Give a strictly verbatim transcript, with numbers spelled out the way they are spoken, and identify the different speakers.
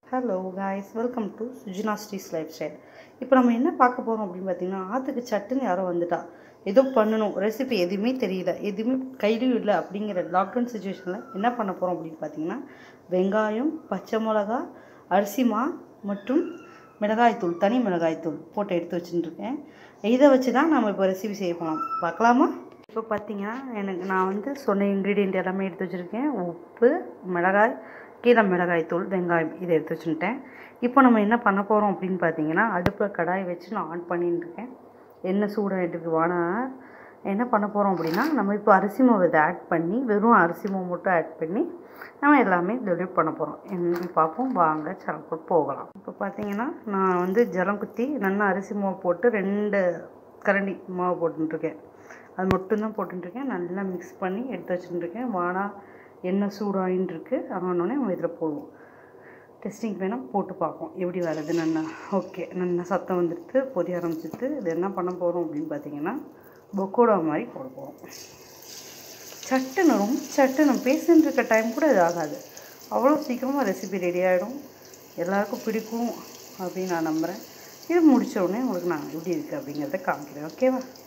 Speaker 1: Hello guys, welcome to Sujina Sree's lifestyle. இப்போ நம்ம என்ன பார்க்க போகிறோம் அப்படின்னு பார்த்தீங்கன்னா, ஆற்றுக்கு சட்டுன்னு யாரோ வந்துட்டா, ஏதோ பண்ணணும், ரெசிபி எதுவுமே தெரியல, எதுவுமே கையிலும் இல்லை அப்படிங்கிற லாக்டவுன் சுச்சுவேஷனில் என்ன பண்ண போகிறோம் அப்படின்னு பார்த்தீங்கன்னா, வெங்காயம், பச்சை மிளகா, அரிசி மா மற்றும் மிளகாய்த்தூள், தனி மிளகாய்த்தூள் போட்டு எடுத்து வச்சுட்டுருக்கேன். இதை வச்சு தான் நம்ம இப்போ ரெசிபி செய்ய போகலாம். பார்க்கலாமா? இப்போ பார்த்தீங்கன்னா, எனக்கு நான் வந்து சொன்ன இன்க்ரீடியண்ட் எல்லாமே எடுத்து வச்சுருக்கேன். உப்பு, மிளகாய், கீரை மிளகாய்த்தூள், வெங்காயம் இதை எடுத்து வச்சுட்டேன். இப்போ நம்ம என்ன பண்ண போகிறோம் அப்படின்னு பார்த்தீங்கன்னா, அடுப்பில் கடாய் வச்சு நான் ஆன் பண்ணிட்டு இருக்கேன். எண்ணெய் சூடாகிட்டு வானா என்ன பண்ண போகிறோம் அப்படின்னா, நம்ம இப்போ அரிசி மாவு இதை ஆட் பண்ணி, வெறும் அரிசி மாவு மட்டும் ஆட் பண்ணி நம்ம எல்லாமே டெலிவரி பண்ண போகிறோம். என்ன பார்ப்போம் வாங்க, சரக்கு போகலாம். இப்போ பார்த்தீங்கன்னா, நான் வந்து ஜலம் குத்தி நல்லா அரிசி மாவு போட்டு ரெண்டு கரண்டி மாவு போட்டுருக்கேன். அது மட்டும்தான் போட்டுருக்கேன். நல்லா மிக்ஸ் பண்ணி எடுத்து வச்சுட்டுருக்கேன். வானா எண்ணெய் சூடாகின்னு இருக்குது. ஆனோடனே நம்ம இதில் போடுவோம். டெஸ்டிங் வேணால் போட்டு பார்ப்போம் எப்படி வருது. நல்லா ஓகே, நல்லா சத்தம் வந்துடுது, பொரிய ஆரம்பிச்சிட்டு இது என்ன பண்ண போகிறோம் அப்படின்னு பார்த்தீங்கன்னா, பக்கோடா மாதிரி போட போகிறோம். சட்டுன்னு ரொம்ப சட்டு நம்ம பேசின்னு இருக்க டைம் கூட இது ஆகாது, அவ்வளோ சீக்கிரமாக ரெசிபி ரெடி ஆகிடும். எல்லாருக்கும் பிடிக்கும் அப்படின்னு நான் நம்புகிறேன். இது முடித்த உடனே உங்களுக்கு நான் எப்படி இருக்குது அப்படிங்கிறத காமிக்கிறேன். ஓகேவா?